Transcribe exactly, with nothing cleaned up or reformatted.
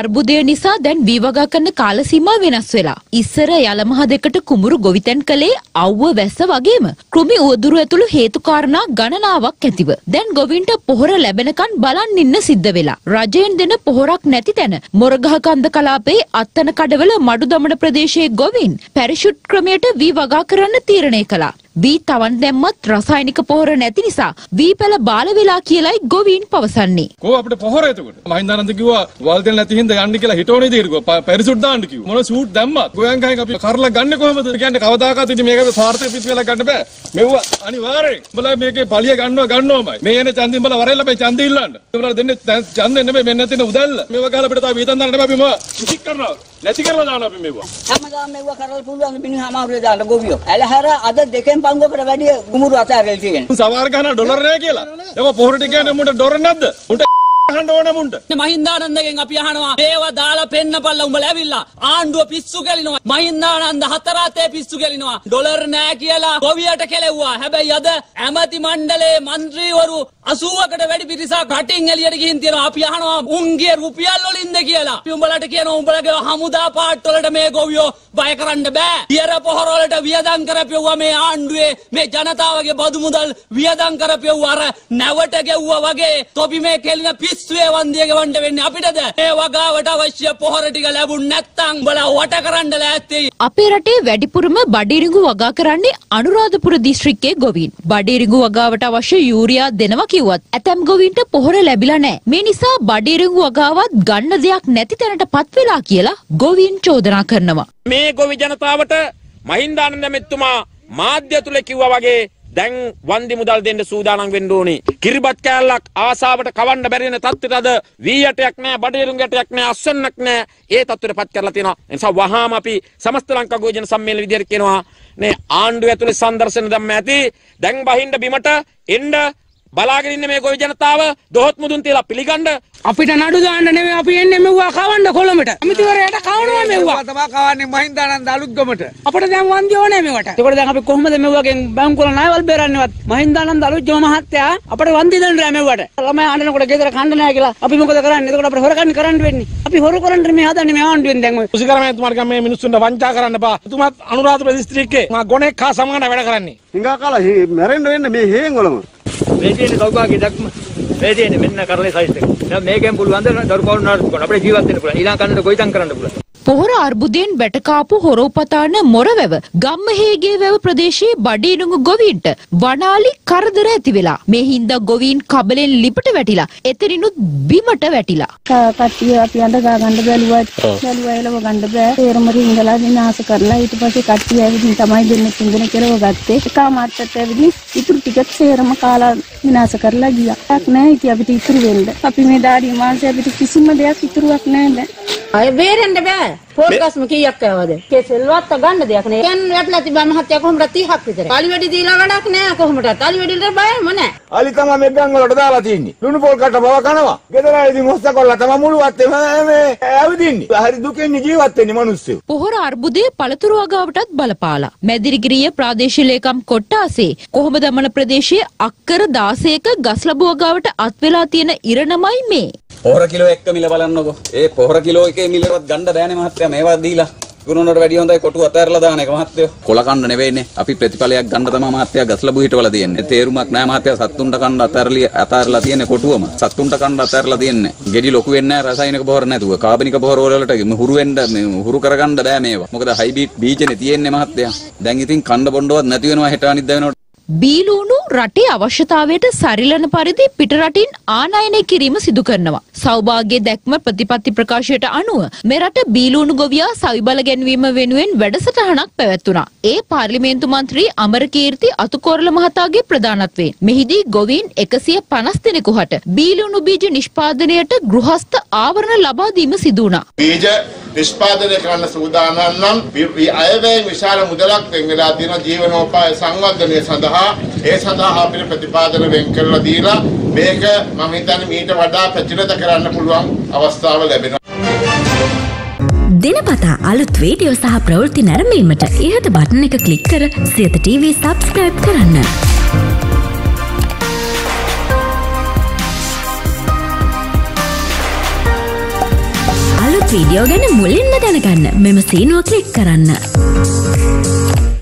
අර්බුදය නිසා දැන් වී වගා කරන කාල සීමා වෙනස් වෙලා. ඉස්සර යලමහ දෙකට කුඹුරු ගොවිතැන් කළේ අවුව වැස්ස වගේම කෘමි උවදුරු ඇතුළු හේතු කාරණා ගණනාවක් ඇතිව. දැන් ගොවින්ට පොහොර ලැබෙනකන් බලන් ඉන්න සිද්ධ වෙලා. රජයෙන් දෙන පොහොරක් නැති තැන මොරගහ කන්ද කලාපයේ අත්තන කඩවල මඩු දමන ප්‍රදේශයේ ගොවින් පැරෂුට් ක්‍රමයට වී වගා කරන්න තීරණය කළා. වී තවන් දැම්මත් රසායනික පොහොර නැති නිසා වී පැල බාල වෙලා කියලයි ගොවීන් පවසන්නේ. කො අපිට පොහොර එතකොට මහින්දානන්ද කිව්වා වල් තෙල් නැති හින්දා යන්න කියලා හිටෝනේ දීර්ගෝ පැරිසුට් දාන්න කිව්වා. මොන සූට් දැම්මත් ගෝයන් ගහක අපි කරලා ගන්න කොහමද? කියන්නේ කවදාකවත් ඉතින් මේකද සාර්ථක පිස් වෙලා ගන්න බෑ. මෙව්ව අනිවාර්යෙන්. උඹලා මේකේ පලිය ගන්නවා ගන්නවමයි. මේ එනේ ඡන්දෙ උඹලා වරෙල්ල මේ ඡන්දෙ ඉල්ලන්න. උඹලා දෙන්නේ ඡන්දෙ නෙමෙයි මෙන්න තියෙන උදැල්ල. මේව ගහලා අපිට තාම වේතන් දාන්න බෑ අපි මොවා කිසික් කරනවා. නැති කරලා දානවා අපි මෙව්ව. හැමදාම මෙව්ව කරලා පුළුවන් මිනිහ අමාරුවේ දාන්න ගොවියෝ. ඇලහැර අද දෙකෙන් පංගුවකට වැඩි ගුමුරු අතහැරලා තියෙනවා. සවාර ගහන ඩොලර් නෑ කියලා. ඒක පොහොර ටික කියන්නේ මුන්ට ඩොලර් නැද්ද? මුන්ට අහන්න ඕන මුන්ට. මහින්දානන්දගෙන් අපි අහනවා ඒව දාලා පෙන්නපල්ලා උඹලා ඇවිල්ලා ආණ්ඩුව පිස්සු කෙලිනවා. මහින්දානන්ද හතරාතේ පිස්සු කෙලිනවා. ඩොලර් නෑ කියලා ගොවියට කෙලෙව්වා. හැබැයි අද ඇමති මණ්ඩලයේ മന്ത്രിවරු අසූවකට වැඩි පිරිසක් රටින් එළියට ගිහින් තියෙනවා. අපි අහනවා උන්ගේ රුපියල් වලින්ද කියලා. අපි උඹලට කියනවා උඹලගේ හමුදා පාට් වලට මේ ගොවියෝ බය කරන්න බෑ. ඊයර පොහොර වලට වියදම් කරපෙව්වා මේ ආණ්ඩුවේ මේ ජනතාවගේ බදු මුදල් වියදම් කරපෙව්වා අර නැවට ගෙව්වා වගේ තොපි මේ කෙලින පිස්සුවේ වන්දිය ගෙවන්න වෙන්නේ අපිටද? ඒ වගාවට අවශ්‍ය පොහොර ටික ලැබුණ නැත්නම් උඹලා වට කරන්න ලෑස්ති. අපේ රටේ වැඩිපුරම බඩිරිඟු වගා කරන්නේ අනුරාධපුර දිස්ත්‍රික්කයේ ගොවීන්. බඩිරිඟු වගාවට අවශ්‍ය යූරියා දෙනවා කිව්වත් ඇතැම් ගොවීන්ට පොහොර ලැබිලා නැහැ. මේ නිසා බඩිරිඟු වගාවත් ගන්න දෙයක් නැති තැනටපත් වෙලා කියලා ගොවීන් චෝදනා කරනවා. මේ ගොවි ජනතාවට මහින්දානන්ද මෙතුමා මාධ්‍ය තුල කිව්වා වගේ දැන් වන්දි මුදල් දෙන්න සූදානම් වෙන්න ඕනේ. කිරිබත් කෑල්ලක් ආසාවට කවන්න බැරි වෙන තත්ත්වයට අද වී යටයක් නැහැ, බඩේරුම් යටයක් නැහැ, අස්වැන්නක් නැහැ. ඒ තත්ත්වයටපත් කරලා තියෙනවා. ඒ නිසා වහාම අපි සමස්ත ලංකා ගෝජන සම්මේලන විදියට කියනවා නේ ආණ්ඩුව ඇතුලේ සංදර්ශන දැම්ම ඇති. දැන් බහින්න බිමට එන්න බලාගෙන ඉන්න මේ ගොවි ජනතාව දොහොත් මුදුන් තියලා පිළිගන්න. අපිට නඩු දාන්න නෙමෙයි අපි එන්නේ මෙව්වා කවන්න කොළඹට. අමිතිවරයාට කවනවා මෙව්වා. තමයි කවන්නේ මහින්දානන්ද අලුත්ගමට. අපිට දැන් වන්දි ඕනේ මේවට. ඒකට දැන් අපි කොහොමද මෙව්වගෙන් බැංකුවල ණයවල් බේරන්නේවත්? මහින්දානන්ද අලුත්ගම මහත්තයා අපිට වන්දි දෙන්න රෑ මෙව්වට. ළමයි අඬනකොට ගෙදර කන්න නැහැ කියලා අපි මොකද කරන්නේ? එතකොට අපිට හොරකම් කරන්න වෙන්නේ. අපි හොර කරන්න මේ හදන්නේ මේ ආණ්ඩුවෙන් දැන් ඔය. කුසිකරමතුමාට මේ මිනිස්සුන්ට වංචා කරන්න බා. එතුමාත් අනුරාධපුර දිස්ත්‍රික්කේ මා ගොනෙක් හා සමාන වැඩ කරන්නේ. හිඟා කාලා මැරෙන්න වෙන්නේ මේ හේන් වලම. මේ තියෙන සෞභාග්‍ය දක්ම මේ තියෙන මෙන්න කරලේ සයිස් එක. දැන් මේකෙන් පුළුවන් ද දරු කවුරු නාට්‍ය කරන්න අපිට ජීවත් වෙන්න පුළුවන්. ඊළඟ කන්නට ගොවිතැන් කරන්න පුළුවන්. පොහොර අර්බුදයෙන් බැටකාපු හොරෝපතාන මොරවැව ගම්මහේගේ වැව ප්‍රදේශයේ බඩිනුඟු ගොවීන්ට වනාලි කරදර ඇති වෙලා. මේ හින්දා ගොවීන් කබලෙන් ලිපට වැටිලා එතනිනුත් බිමට වැටිලා. කට්ටිය අපි අඳ ගා ගන්න බැලුවා. බැලුවා එලව ගන්න බෑ. තේරම රිංගලා විනාශ කරලා ඊට පස්සේ කට්ටිය ඇවිදින් තමයි දෙන්නේ තුන්දෙනෙක් කෙරව ගත්තේ. එකමාරට ඇවිදින් ඉතුරු ටිකත් තේරම කාලා විනාශ කරලා ගියා. යක් නැහැ ඉතින් අපිට ඉතුරු වෙන්න. අපි මේ දාඩිය මාංශය අපිට කිසිම දෙයක් ඉතුරුවක් නැහැ දැන්. අය බේරෙන්න බෑ. පොල්ගස්ම කීයක් ආවද? කේසෙල්වත් ගන්න දෙයක් නෑ. දැන් වැටලා තිබ්බා මහත්තයා කොහොමද තිහක් විතර. අලි වැඩි දීලා වැඩක් නෑ කොහොමද? අලි වැඩිට බයම නෑ. අලි තමයි මේ ගම් වලට දාලා තින්නේ. ලුණු පොල් කට බව කනවා. ගෙදර ඉතින් මොස්ස කොල්ල තමයි මුළුවත් මේ ඇවිදින්නේ. හරි දුකෙන් ජීවත් වෙන්නේ මිනිස්සු. පොහොර අර්බුදයේ පළතුරු වගාවටත් බලපාලා. මැදිරිගිරිය ප්‍රාදේශීය ලේකම් කොට්ටාසේ කොහොමද දමන ප්‍රදේශයේ අක්කර දාසයක ගස් ලැබුව වගාවට අත් වෙලා තියෙන ඉරණමයි මේ. පොහොර කිලෝ එක මිල බලන්නකෝ. ඒ පොහොර කිලෝ එකේ මිලවත් ගන්න බෑනේ මහත්තයා. මේවා දීලා ගුණනට වැඩි හොඳයි කොටු අතහැරලා දාන එක මහත්තයෝ. කොල කන්න නෙවෙයිනේ. අපි ප්‍රතිඵලයක් ගන්න තමයි මහත්තයා ගස් ලැබු හිටවල තියෙන්නේ. තේරුමක් නැහැ මහත්තයා. සත්තුන්ට කන්න අතහැරලා අතහැරලා තියෙන්නේ කොටුවම. සත්තුන්ට කන්න අතහැරලා තියෙන්නේ. ගෙඩි ලොකු වෙන්නේ නැහැ රසායනික පොහොර නැතුව. කාබනික පොහොර වලට හුරු වෙන්න හුරු කරගන්න බෑ මේවා. මොකද හයිබ්‍රිඩ් බීජනේ තියෙන්නේ මහත්තයා. දැන් ඉතින් කන්න බොණ්ඩවත් නැති වෙනවා හෙට අනිද්දා වෙනකොට. බීලූණු රටේ අවශ්‍යතාවයට සරිලන පරිදි පිටරටින් ආනයනය කිරීම සිදු කරනවා. සෞභාග්‍ය දැක්ම ප්‍රතිපත්ති ප්‍රකාශයට අනුව මේ රට බීලූණු ගොවියා සවිබල ගැන්වීම වෙනුවෙන් වැඩසටහනක් පැවැත්වුණා. ඒ පාර්ලිමේන්තු මන්ත්‍රී අමරකීර්ති අතුකෝරළ මහතාගේ ප්‍රධානත්වයෙන් මෙහිදී ගොවීන් එකසිය පනස් දෙනෙකුට බීලූණු බීජ නිෂ්පාදනයට ගෘහස්ත ආවරණ ලබා දීම සිදු වුණා. බීජ නිෂ්පාදනය කරන්න සූදානම් නම් අයවැයෙන් විශාල මුදලක් වෙන් වෙලා තියෙන ජීවනෝපාය සංවර්ධනය සඳහා ඒ සඳහා අපිට ප්‍රතිපාදන වෙන් කරලා දීලා මේක මම හිතන්නේ මීට වඩා ප්‍රචලිත කරන්න පුළුවන් අවස්ථාව ලැබෙනවා. දිනපතා අලුත් වීඩියෝ සහ ප්‍රවෘත්ති නැරඹීමට ඉහත බටන් එක ක්ලික් කර සියත ටීවී සබ්ස්ක්‍රයිබ් කරන්න. යහපත් වීඩියෝ ගැන මුලින්ම දැනගන්න මෙම සීනුව ක්ලික් කරන්න.